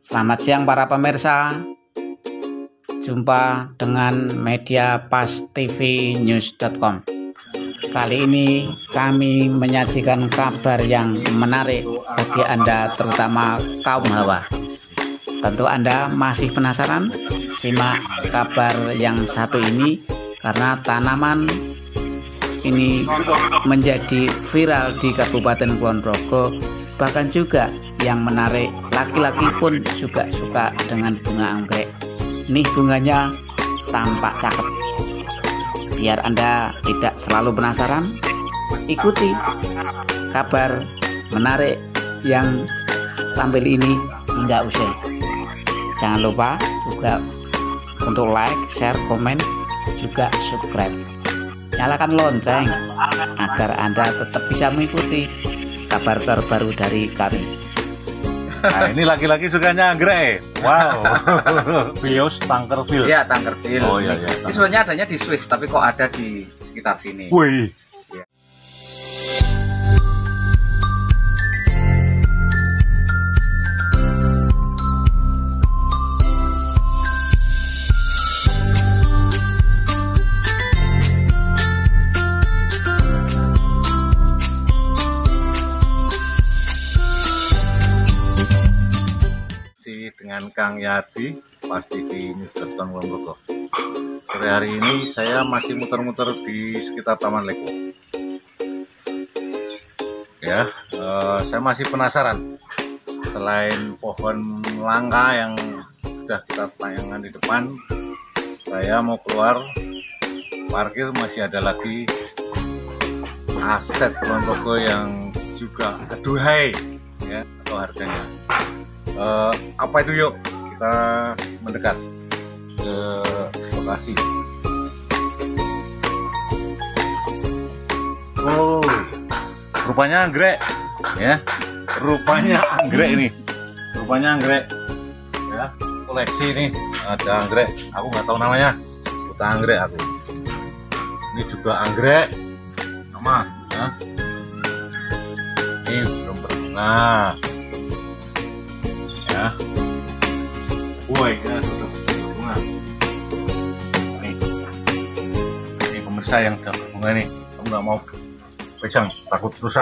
Selamat siang para pemirsa. Jumpa dengan media pastvnews.com. Kali ini kami menyajikan kabar yang menarik bagi Anda, terutama kaum hawa. Tentu Anda masih penasaran? Simak kabar yang satu ini karena tanaman ini menjadi viral di Kabupaten Kulon Progo. Bahkan juga yang menarik, laki-laki pun juga suka dengan bunga anggrek. Nih bunganya tampak cakep. Biar Anda tidak selalu penasaran, ikuti kabar menarik yang tampil ini hingga usai. Jangan lupa juga untuk like, share, komen, juga subscribe. Nyalakan lonceng agar Anda tetap bisa mengikuti kabar terbaru dari kami. Nah, ini laki-laki sukanya anggrek. Wow. Vios Tankerville. Iya, Tankerville. Oh iya iya. Ini sebenarnya adanya di Swiss, tapi kok ada di sekitar sini. Wih. Dengan Kang Yadi, pastvnews.com Kulon Progo. Sore hari ini saya masih muter-muter di sekitar Taman Leko. Ya, saya masih penasaran. Selain pohon langka yang sudah kita tayangkan di depan, saya mau keluar parkir, masih ada lagi aset Kulon Progo yang juga aduhai ya atau harganya. Apa itu, yuk kita mendekat ke lokasi. Oh, rupanya anggrek ya, rupanya anggrek ini, rupanya anggrek ya, koleksi ini ada anggrek, aku nggak tahu namanya, buta anggrek aku. Ini juga anggrek sama ya. Ini belum berbunga. Ya. Woi, kita tutup bunga. Ini pemirsa yang udah berbunga nih, kamu nggak mau pegang, takut rusak.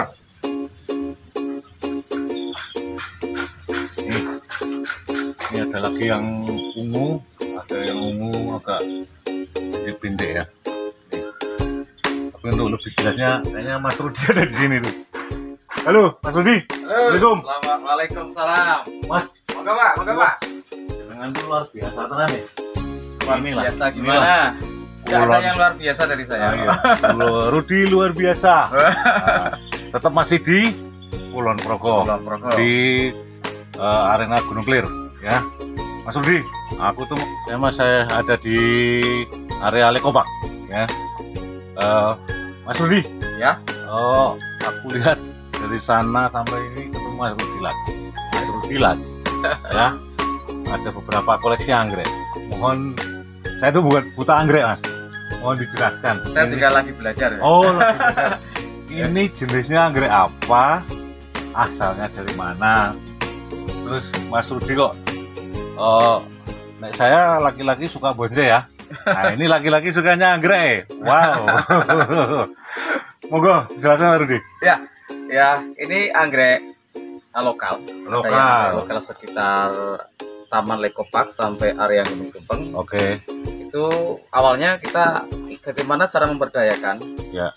Ini ada lagi yang ungu, ada yang ungu agak pindik ya. Nih. Tapi untuk lebih jelasnya, kayaknya Mas Rudi ada di sini tuh. Halo, Mas Rudi. Assalamualaikum. Waalaikumsalam. Mas. Moga Pak. Dengan itu luar biasa tenang ya. Luar biasa gimana? Gak ada yang luar biasa dari saya. Iya. Rudi luar biasa. Tetap masih di Kulon Progo. Di arena Gunung Klir ya. Mas Rudi, aku tuh saya ada di area Lekopak ya. Mas Rudi ya. Oh, aku lihat dari sana sampai ini ketemu Mas Rudi lagi. Mas Rudi lagi. Ya, ada beberapa koleksi anggrek. Mohon, saya itu bukan buta anggrek, Mas. Mohon dijelaskan. Saya juga lagi belajar. Ya? Oh, lagi belajar. Ini jenisnya anggrek apa? Asalnya dari mana? Terus Mas Rudi kok? Saya laki-laki suka bonsai ya. Nah, ini laki-laki sukanya anggrek. Wow. Monggo, dijelaskan Mas Rudi. Ya, ini anggrek lokal sekitar Taman Lekopak sampai area Gunung Gempeng. Oke. Itu awalnya kita bagaimana cara memberdayakan ya.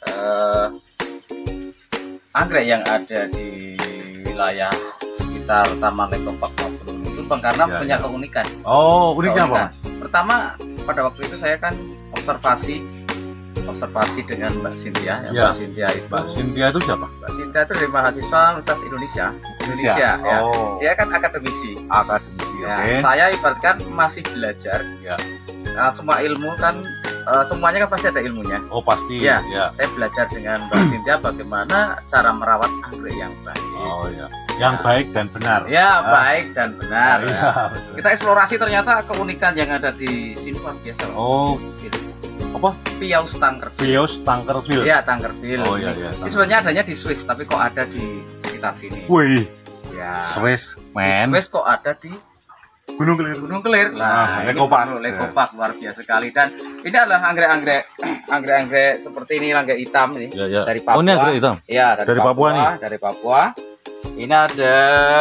Anggrek yang ada di wilayah sekitar Taman Lekopak maupun itu karena punya keunikan. Oh, uniknya apa? Pertama, pada waktu itu saya kan observasi dengan Mbak Cynthia. Ya. Mbak Cynthia itu siapa? Mbak Cynthia itu dari mahasiswa Universitas Indonesia ya. Dia kan akademisi. Ya, okay. Saya ibaratkan masih belajar ya. Karena semua ilmu kan semuanya kan pasti ada ilmunya. Oh pasti ya. Saya belajar dengan Mbak Cynthia bagaimana cara merawat anggrek yang baik. Oh ya, yang baik dan benar. Ya, baik dan benar. Ya, kita eksplorasi, ternyata keunikan yang ada di sini luar biasa. Oh gitu. Apa? Vios Tankerville. Vios Tankerville. Iya, Tankerville. Oh iya iya. Ini sebenarnya adanya di Swiss, tapi kok ada di sekitar sini. Wih. Ya. Swiss, man. Di Swiss kok ada di Gunung Kelir. Gunung Kelir. Nah, Lekopak. Lekopak luar biasa sekali. Dan ini adalah anggrek seperti ini, anggrek hitam ini dari Papua. Oh, ini anggrek hitam. Iya, dari Papua nih. Dari Papua. Ini ada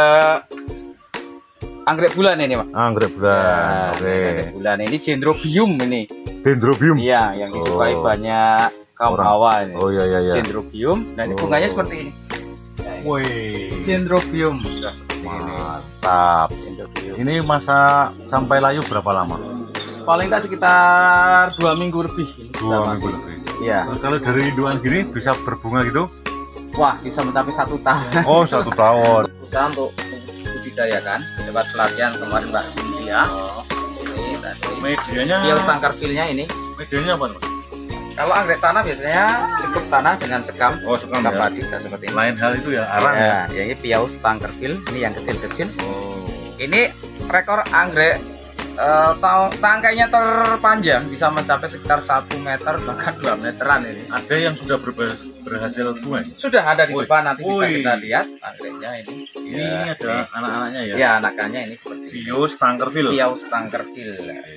anggrek bulan ini, Pak. Anggrek bulan. Anggrek bulan ini Dendrobium ini. Dendrobium. Iya, yang disukai banyak kaum Hawa ini. Oh iya. Dendrobium. Nah, ini bunganya seperti ini. Wih. Dendrobium. Mantap. Ini masa sampai layu berapa lama? Paling nggak sekitar 2 minggu lebih. 2 minggu lebih. Iya. Kalau dari induan gini bisa berbunga gitu? Wah, bisa mencapai 1 tahun. Oh, 1 tahun. Usaha untuk budidayakan, dapat pelatihan kemarin Mbak Cynthia. Ini tadi. Medianya. Pil tangkarpilnya ini. Medianya apa, Mas? Kalau anggrek tanah biasanya cukup tanah dengan sekam. Oh, sekam ya. Padi seperti ini. Lain hal itu ya, arang ya. Ya, ini piaus tangkarpil, ini yang kecil-kecil. Oh. Ini rekor anggrek tangkainya terpanjang bisa mencapai sekitar 1 meter bahkan 2 meteran ini. Ada yang sudah berhasil bunga? Sudah ada di depan, nanti bisa Wih. kita lihat anggreknya ini. Ini ada anak-anaknya ya? Ya, anak-anaknya ini seperti ini. Piaus tangkarpil. Piaus tangkarpil.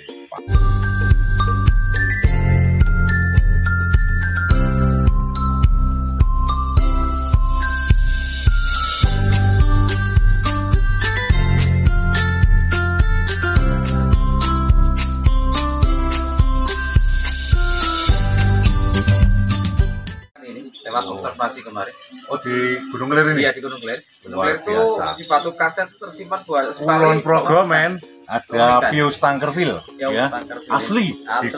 Lewat observasi kemarin. Oh, di Gunung Kelir ini? Iya, di Gunung Kelir. Gunung Luar Kelir itu biasa. di batu kaset tersimpan buat Kulon Progo, men. Ada Piaus tangkarpil ya. Asli.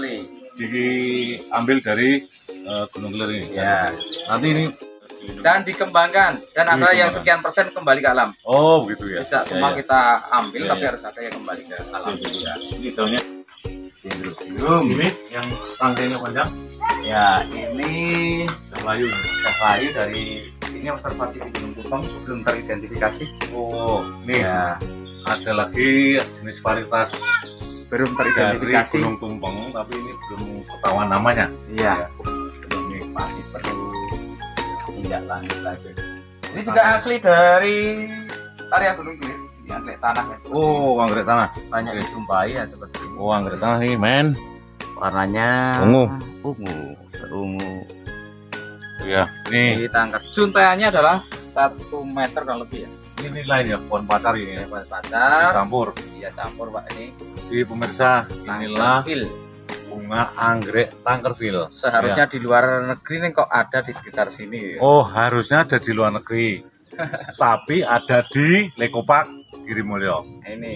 Diambil dari Gunung Kelir ini. Ya. Nanti ini dan dikembangkan dan ada yang sekian persen kembali ke alam. Oh, begitu ya. Bisa semua kita ambil, tapi harus ada yang kembali ke alam. Ya. Ini daunnya Dendrobium. Ini yang tangkainya panjang. Ya, ini Layu. kayu dari ini observasi di Gunung Tumpeng belum teridentifikasi. Oh, nih Ya, ada lagi jenis varietas belum dari teridentifikasi. Gunung Tumpeng, tapi ini belum ketahuan namanya. Iya, Ini masih perlu tindak lanjut lagi. Ini juga asli dari area Gunung Kelir. Ini anggrek tanah ya. Oh, anggrek tanah. Banyak dijumpai ya seperti ini. Oh, anggrek tanah nih, men. Warnanya Ungu. seungu. Ya, nih. Di tangkar juntayannya adalah 1 meter kurang lebih ya. Ini lain ya, pohon pacar ini ya. Pacar. Campur. Iya, campur Pak ini. Jadi pemirsa, inilah Tangkarpil. bunga anggrek tangkarpil. Seharusnya Ya. di luar negeri nih kok ada di sekitar sini. Oh, harusnya ada di luar negeri. Tapi ada di Lekopak Girimulyo. Ini.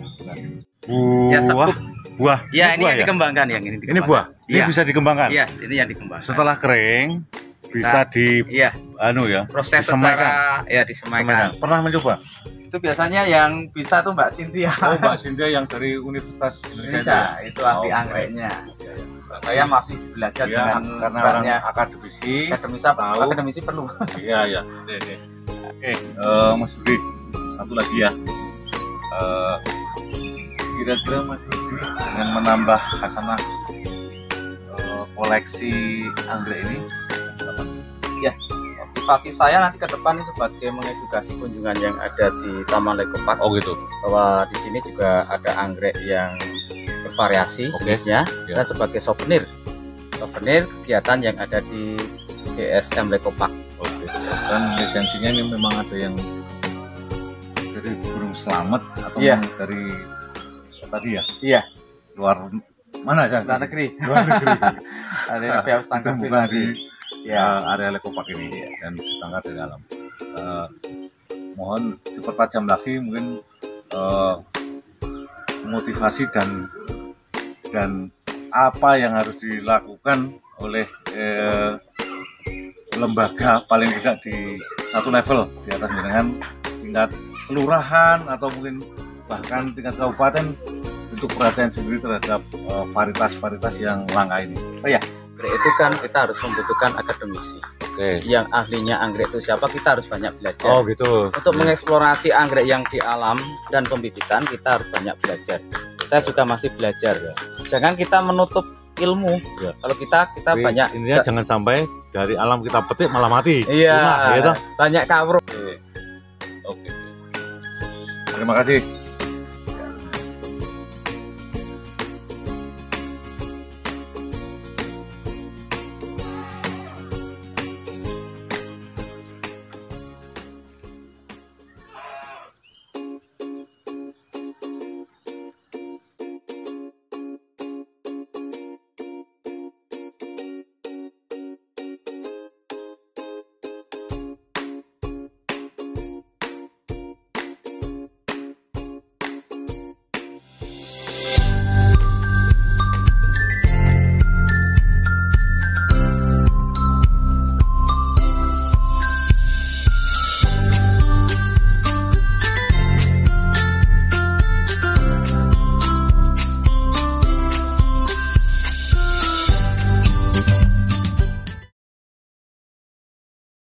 Buah. Ya, sekut. Buah. Ya, ini buah yang dikembangkan yang ini. Ini buah. Ini Iya. bisa dikembangkan. Iya, ini yang dikembangkan. Setelah kering bisa di Iya, anu ya, proses disemaikan. secara ya disemaikan. Pernah mencoba? Itu biasanya yang bisa tuh Mbak Cynthia. Oh, Mbak Cynthia yang dari Universitas Indonesia. Indonesia, itu ahli Oh, anggreknya. Ya, ya. Saya masih belajar Ya, dengan karena banyak orang akademisi. Tahu. akademisi perlu. Iya, ya. Oke, Mas Budi, satu lagi ya. Kira-kira Mas Budi dengan menambah khasanah koleksi anggrek ini, Ya, motivasi saya nanti ke depan ini sebagai mengedukasi kunjungan yang ada di Taman Lekopak. oh gitu. Bahwa di sini juga ada anggrek yang bervariasi Oke. jenisnya, Ya. dan sebagai souvenir kegiatan yang ada di DSM Lekopak. Oke. Dan lisensinya ini memang ada yang dari Gunung Slamet atau Iya. dari tadi ya? Iya, Luar mana aja? luar negeri. Luar negeri. Ada Piaus Itu tangkarpil bukan tadi. di Ya, area Lekopak ini dan ditangkap dari alam. Mohon dipertajam lagi mungkin motivasi dan apa yang harus dilakukan oleh lembaga paling tidak di satu level di atas dengan tingkat kelurahan atau mungkin bahkan tingkat kabupaten untuk perhatian sendiri terhadap varietas-varietas yang langka ini. anggrek itu kan kita harus membutuhkan akademisi. Oke. Yang ahlinya anggrek itu siapa, kita harus banyak belajar. Oh gitu. Untuk mengeksplorasi anggrek yang di alam dan pembibitan kita harus banyak belajar. Saya juga masih belajar ya. Jangan kita menutup ilmu. Ya. Kalau kita Tapi banyak intinya jangan sampai dari alam kita petik malah mati. iya, Punah, gitu. banyak kawruh. Oke. Terima kasih.